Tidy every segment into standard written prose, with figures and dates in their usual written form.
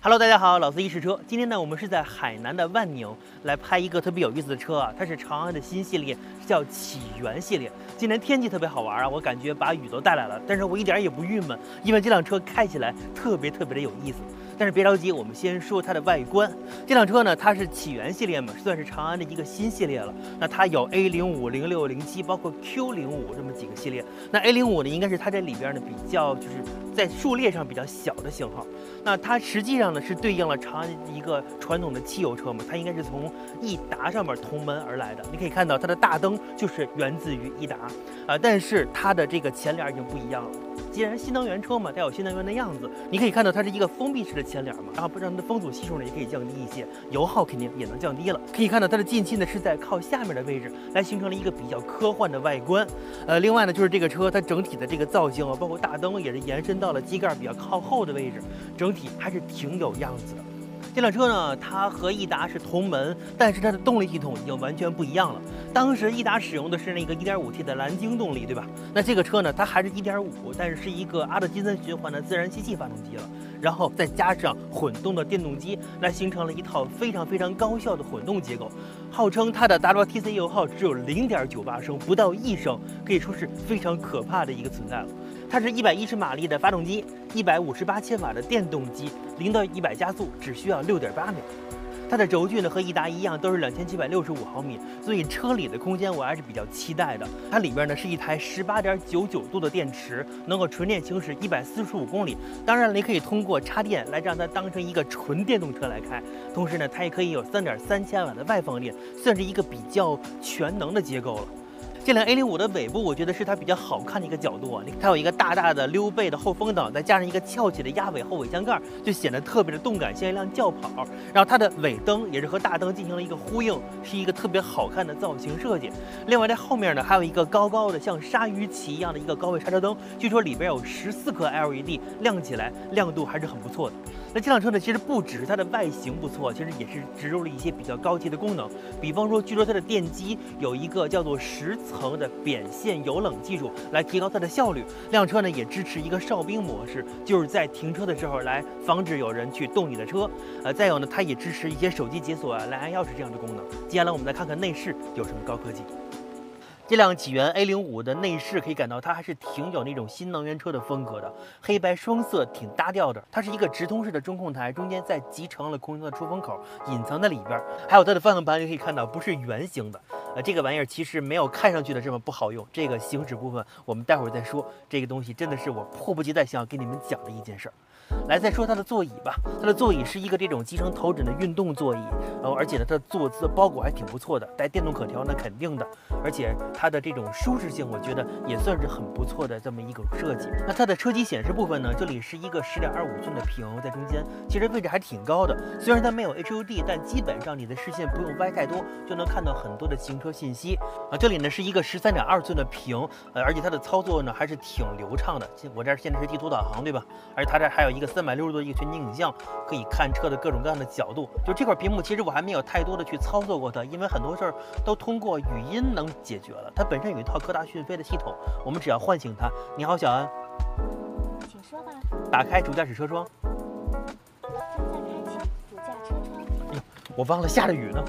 Hello， 大家好，老司机试车。今天呢，我们是在海南的万宁来拍一个特别有意思的车啊，它是长安的新系列，叫启源系列。今年天气特别好玩啊，我感觉把雨都带来了，但是我一点也不郁闷，因为这辆车开起来特别的有意思。但是别着急，我们先说它的外观。这辆车呢，它是启源系列嘛，算是长安的一个新系列了。那它有 A05、06、07，包括 Q05这么几个系列。那 A05呢，应该是它这里边呢比较就是在数列上比较小的型号。那它实际上呢是对应了长安一个传统的汽油车嘛，它应该是从益达上面同门而来的。你可以看到它的大灯就是源自于益达但是它的这个前脸已经不一样了。既然新能源车嘛，它有新能源的样子，你可以看到它是一个封闭式的前脸嘛，然后不让它的风阻系数呢也可以降低一些，油耗肯定也能降低了。可以看到它的进气呢是在靠下面的位置，来形成了一个比较科幻的外观。另外呢就是这个车它整体的这个造型啊，包括大灯也是延伸到了机盖比较靠后的位置，整体还是挺有样子的。这辆车呢，它和益达是同门，但是它的动力系统已经完全不一样了。当时益达使用的是那个 1.5T 的蓝鲸动力，对吧？那这个车呢，它还是1.5，但是是一个阿特金森循环的自然吸气发动机了，然后再加上混动的电动机，来形成了一套非常高效的混动结构。号称它的 WLTC 油耗只有0.98升，不到1升，可以说是非常可怕的一个存在了。它是110马力的发动机，158千瓦的电动机，0到100加速只需要6.8秒。它的轴距呢和益达一样，都是2765毫米，所以车里的空间我还是比较期待的。它里面呢是一台18.99度的电池，能够纯电行驶145公里。当然了，你可以通过插电来让它当成一个纯电动车来开，同时呢，它也可以有3.3千瓦的外放电，算是一个比较全能的结构了。这辆 A05 的尾部，我觉得是它比较好看的一个角度啊。它有一个大的溜背的后风挡，再加上一个翘起的压尾后尾箱盖，就显得特别的动感，像一辆轿跑。然后它的尾灯也是和大灯进行了一个呼应，是一个特别好看的造型设计。另外在后面呢，还有一个高的像鲨鱼鳍一样的一个高位刹车灯，据说里边有14颗 LED， 亮起来亮度还是很不错的。那这辆车呢，其实不只是它的外形不错，其实也是植入了一些比较高级的功能。比方说，据说它的电机有一个叫做10层的扁线油冷技术，来提高它的效率。这辆车呢也支持一个哨兵模式，就是在停车的时候来防止有人去动你的车。再有呢，它也支持一些手机解锁来按钥匙这样的功能。接下来我们来看看内饰有什么高科技。这辆启源 A05 的内饰可以感到它还是挺有那种新能源车的风格的，黑白双色挺搭调的。它是一个直通式的中控台，中间再集成了空调的出风口，隐藏在里边。还有它的方向盘，你可以看到不是圆形的，这个玩意儿其实没有看上去的这么不好用。这个行驶部分我们待会儿再说。这个东西真的是我迫不及待想要跟你们讲的一件事儿。来，再说它的座椅吧。它的座椅是一个这种集成头枕的运动座椅，而且呢，它的坐姿包裹还挺不错的，带电动可调那肯定的。而且它的这种舒适性，我觉得也算是很不错的这么一种设计。那它的车机显示部分呢，这里是一个10.25寸的屏在中间，其实位置还挺高的。虽然它没有 HUD， 但基本上你的视线不用歪太多，就能看到很多的行车信息。这里呢是一个13.2寸的屏，而且它的操作呢还是挺流畅的。我这现在是地图导航，对吧？而且它这还有一个360度的一个全景影像，可以看车的各种各样的角度。就这块屏幕，其实我还没有太多的去操作过它，因为很多事儿都通过语音能解决了。它本身有一套科大讯飞的系统，我们只要唤醒它。你好，小安， 请说吧。 打开主驾驶车窗。 正在开启主驾车窗。 哎呦，我忘了下着雨呢。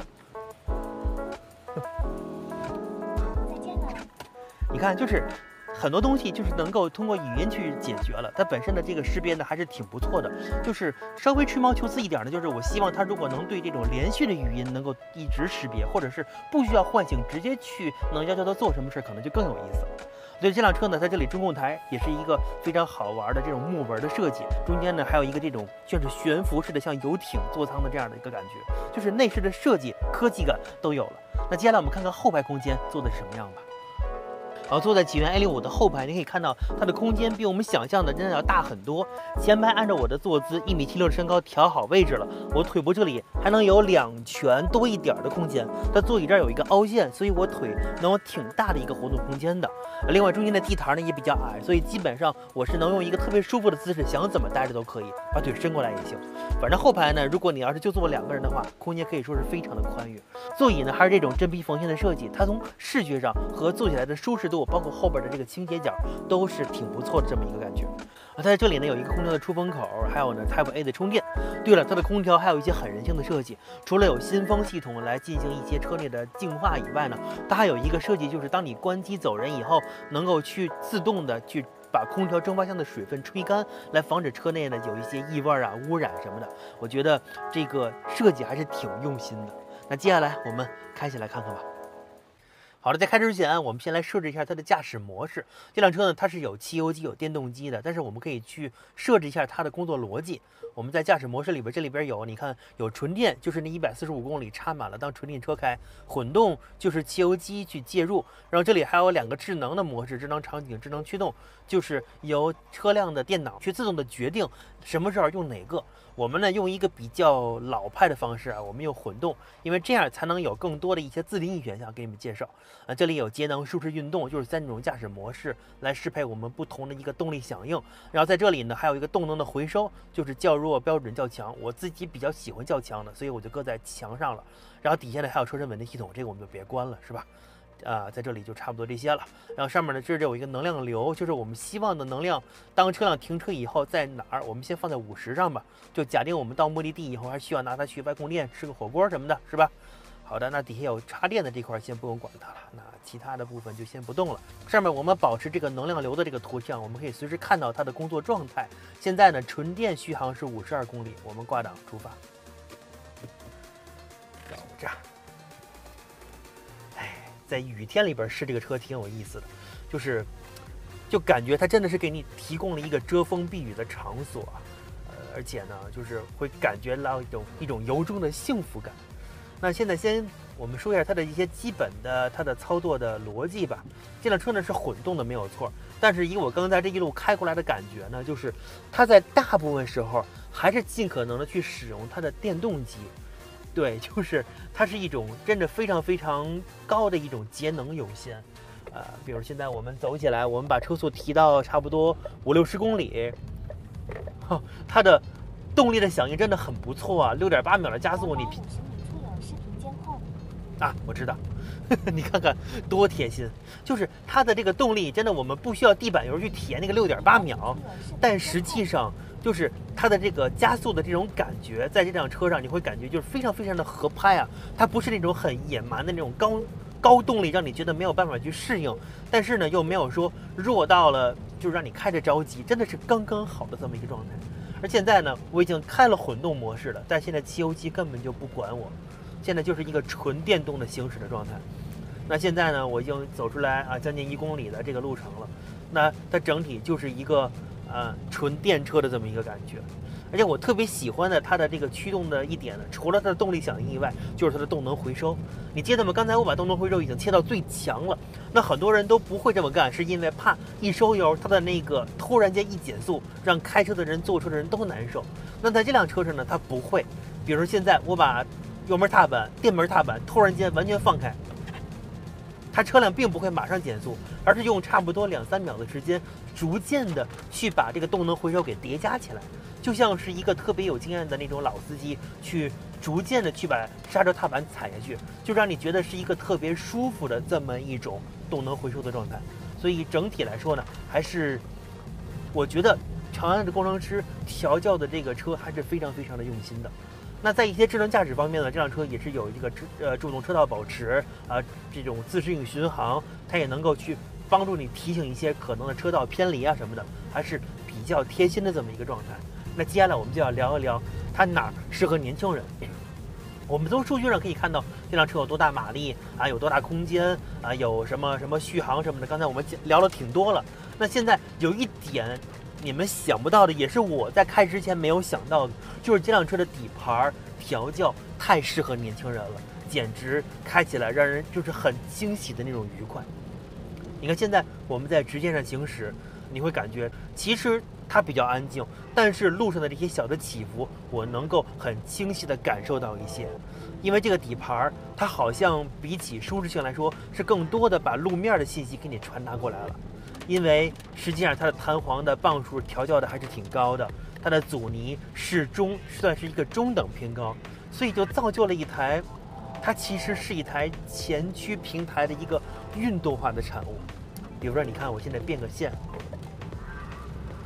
再见了。 你看，就是很多东西就是能够通过语音去解决了，它本身的这个识别呢还是挺不错的。就是稍微吹毛求疵一点的，就是我希望它如果能对这种连续的语音能够一直识别，或者是不需要唤醒，直接去能要求它做什么事，可能就更有意思了。所以这辆车呢，它这里中控台也是一个非常好玩的这种木纹的设计，中间呢还有一个这种像是悬浮式的像游艇座舱的这样的一个感觉，就是内饰的设计科技感都有了。那接下来我们看看后排空间做的是什么样吧。坐在启源 A05 的后排，你可以看到它的空间比我们想象的真的要大很多。前排按照我的坐姿1.76米的身高调好位置了，我腿部这里还能有2拳多一点的空间。它座椅这儿有一个凹陷，所以我腿能有挺大的一个活动空间的。另外中间的地台呢也比较矮，所以基本上我是能用一个特别舒服的姿势，想怎么待着都可以，把腿伸过来也行。反正后排呢，如果你要是就坐2个人的话，空间可以说是非常的宽裕。座椅呢还是这种真皮缝线的设计，它从视觉上和坐起来的舒适度，包括后边的这个倾斜角都是挺不错的这么一个感觉。 它在这里呢有一个空调的出风口，还有呢 Type A 的充电。对了，它的空调还有一些很人性的设计，除了有新风系统来进行一些车内的净化以外呢，它还有一个设计，就是当你关机走人以后，能够去自动的去把空调蒸发箱的水分吹干，来防止车内呢有一些异味啊、污染什么的。我觉得这个设计还是挺用心的。那接下来我们开起来看看吧。好了，在开车之前，我们先来设置一下它的驾驶模式。这辆车呢，它是有汽油机、有电动机的，但是我们可以去设置一下它的工作逻辑。我们在驾驶模式里边，这里边有，你看有纯电，就是那145公里插满了当纯电车开；混动就是汽油机去介入。然后这里还有2个智能的模式，智能场景、智能驱动，就是由车辆的电脑去自动的决定什么时候用哪个。我们呢用一个比较老派的方式啊，我们用混动，因为这样才能有更多的一些自定义选项给你们介绍。这里有节能、舒适、运动，就是3种驾驶模式来适配我们不同的一个动力响应。然后在这里呢还有一个动能的回收，就是较弱、标准、较强。我自己比较喜欢较强的，所以我就搁在强上了。然后底下呢还有车身稳定系统，这个我们就别关了，是吧？在这里就差不多这些了。然后上面呢，这有一个能量流，就是我们希望的能量，当车辆停车以后在哪儿，我们先放在50上吧。就假定我们到目的地以后，还需要拿它去外供电、吃个火锅什么的，是吧？好的，那底下有插电的这块先不用管它了，那其他的部分就先不动了。上面我们保持这个能量流的这个图像，我们可以随时看到它的工作状态。现在呢，纯电续航是52公里，我们挂档出发。到这儿。在雨天里边试这个车挺有意思的，就感觉它真的是给你提供了一个遮风避雨的场所，而且呢，就是会感觉到一种由衷的幸福感。那现在我们说一下它的一些基本的它的操作的逻辑吧。这辆车呢是混动的没有错，但是以我刚才这一路开过来的感觉呢，就是它在大部分时候还是尽可能的去使用它的电动机。对，就是它是一种真的非常非常高的一种节能有限，比如现在我们走起来，我们把车速提到差不多50-60公里，它的动力的响应真的很不错啊，6.8秒的加速，你 50米处有视频监控啊，我知道，你看看多贴心，就是它的这个动力真的，我们不需要地板油去体验那个6.8秒，但实际上。就是它的这个加速的这种感觉，在这辆车上你会感觉就是非常非常的合拍啊，它不是那种很野蛮的那种高动力，让你觉得没有办法去适应，但是呢又没有说弱到了就是让你开着着急，真的是刚刚好的这么一个状态。而现在呢，我已经开了混动模式了，但现在汽油机根本就不管我，现在就是一个纯电动的行驶的状态。那现在呢，我已经走出来将近1公里的这个路程了，那它整体就是一个纯电车的这么一个感觉。而且我特别喜欢的它的这个驱动的一点呢，除了它的动力响应以外，就是它的动能回收。你记得吗？刚才我把动能回收已经切到最强了，那很多人都不会这么干，是因为怕一收油，它的那个突然间一减速，让开车的人、坐车的人都难受。那在这辆车上呢，它不会。比如现在我把油门踏板、电门踏板突然间完全放开，它车辆并不会马上减速，而是用差不多2-3秒的时间，逐渐的去把这个动能回收给叠加起来，就像是一个特别有经验的那种老司机去逐渐的去把刹车踏板踩下去，就让你觉得是一个特别舒服的这么一种动能回收的状态。所以整体来说呢，还是我觉得长安的工程师调教的这个车还是非常非常的用心的。那在一些智能驾驶方面呢，这辆车也是有这个主动车道保持这种自适应巡航，它也能够去帮助你提醒一些可能的车道偏离啊什么的，还是比较贴心的这么一个状态。那接下来我们就要聊一聊它哪儿适合年轻人。我们从数据上可以看到这辆车有多大马力有多大空间有什么续航什么的，刚才我们聊了挺多了。那现在有一点你们想不到的，也是我在开之前没有想到的，就是这辆车的底盘调教太适合年轻人了，简直开起来让人就是很惊喜的那种愉快。你看现在我们在直线上行驶，你会感觉其实它比较安静，但是路上的这些小的起伏，我能够很清晰的感受到一些。因为这个底盘它好像比起舒适性来说，是更多的把路面的信息给你传达过来了。因为实际上它的弹簧的磅数调教的还是挺高的，它的阻尼算是一个中等偏高，所以就造就了一台，它其实是一台前驱平台的一个运动化的产物。比如说你看我现在变个线，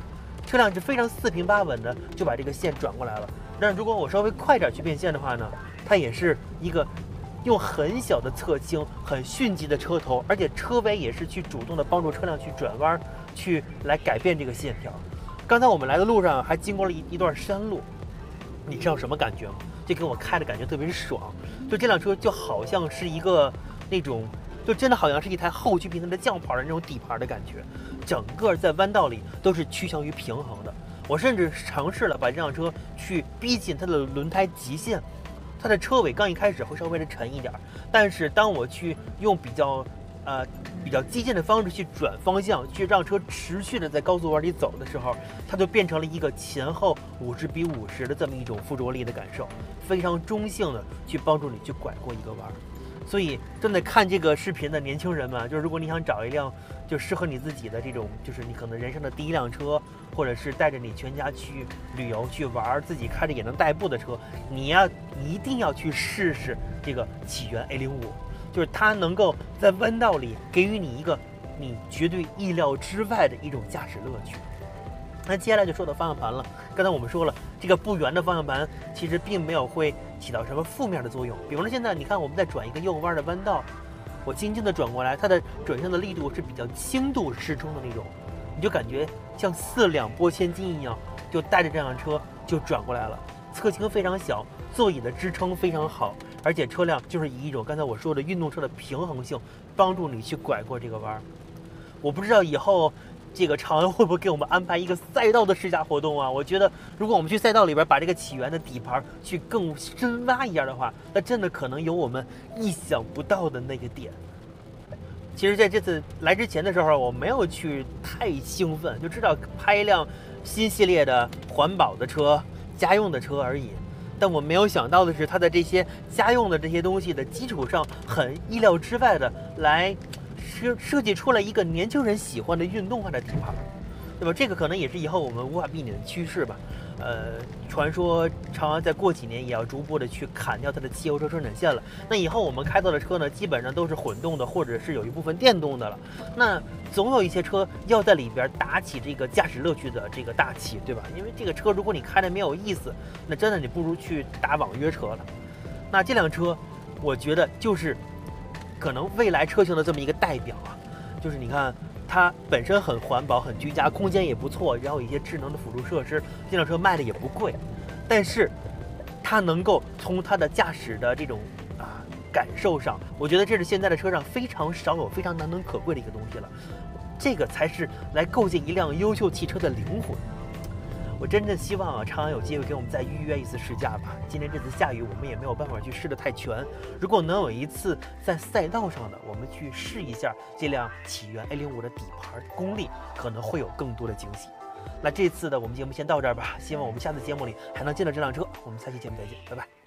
车辆是非常四平八稳的就把这个线转过来了。但如果我稍微快点去变线的话呢，它也是一个用很小的侧倾、很迅疾的车头，而且车尾也是去主动的帮助车辆去转弯，去来改变这个线条。刚才我们来的路上还经过了一段山路，你知道什么感觉吗？就给我开的感觉特别爽，就这辆车就好像是一个那种，就真的好像是一台后驱平台的降跑的那种底盘的感觉，整个在弯道里都是趋向于平衡的。我甚至尝试了把这辆车去逼近它的轮胎极限，它的车尾刚一开始会稍微的沉一点，但是当我去用比较激进的方式去转方向，去让车持续的在高速弯里走的时候，它就变成了一个前后50:50的这么一种附着力的感受，非常中性的去帮助你去拐过一个弯。所以正在看这个视频的年轻人们，就是如果你想找一辆就适合你自己的这种，就是你可能人生的第一辆车，或者是带着你全家去旅游去玩，自己开着也能代步的车，你一定要去试试这个启源 A05。就是它能够在弯道里给予你一个你绝对意料之外的一种驾驶乐趣。那接下来就说到方向盘了。刚才我们说了，这个不圆的方向盘其实并没有会起到什么负面的作用。比方说现在你看我们在转一个右弯的弯道，我轻轻的转过来，它的转向的力度是比较轻度适中的那种，你就感觉像4两拨千斤一样，就带着这辆车就转过来了。侧倾非常小，座椅的支撑非常好，而且车辆就是以一种刚才我说的运动车的平衡性，帮助你去拐过这个弯。我不知道以后这个长安会不会给我们安排一个赛道的试驾活动啊？我觉得如果我们去赛道里边把这个启源的底盘去更深挖一下的话，那真的可能有我们意想不到的那个点。其实在这次来之前的时候，我没有去太兴奋，就知道拍一辆新系列的环保的车、家用的车而已。但我没有想到的是，它在这些家用的这些东西的基础上，很意料之外的来设计出来一个年轻人喜欢的运动化的底盘，对吧？这个可能也是以后我们无法避免的趋势吧。传说长安再过几年也要逐步的去砍掉它的汽油车生产线了。那以后我们开到的车呢，基本上都是混动的，或者是有一部分电动的了。那总有一些车要在里边打起这个驾驶乐趣的这个大旗，对吧？因为这个车如果你开的没有意思，那真的你不如去打网约车了。那这辆车，我觉得就是可能未来车型的这么一个代表啊，就是你看。它本身很环保、很居家，空间也不错，然后一些智能的辅助设施，这辆车卖的也不贵，但是它能够从它的驾驶的这种感受上，我觉得这是现在的车上非常少有、非常难能可贵的一个东西了。这个才是来构建一辆优秀汽车的灵魂。我真正希望长安有机会给我们再预约一次试驾吧。今天这次下雨，我们也没有办法去试得太全。如果能有一次在赛道上的，我们去试一下这辆启源 A05的底盘功力，可能会有更多的惊喜。那这次的我们节目先到这儿吧，希望我们下次节目里还能见到这辆车。我们下期节目再见，拜拜。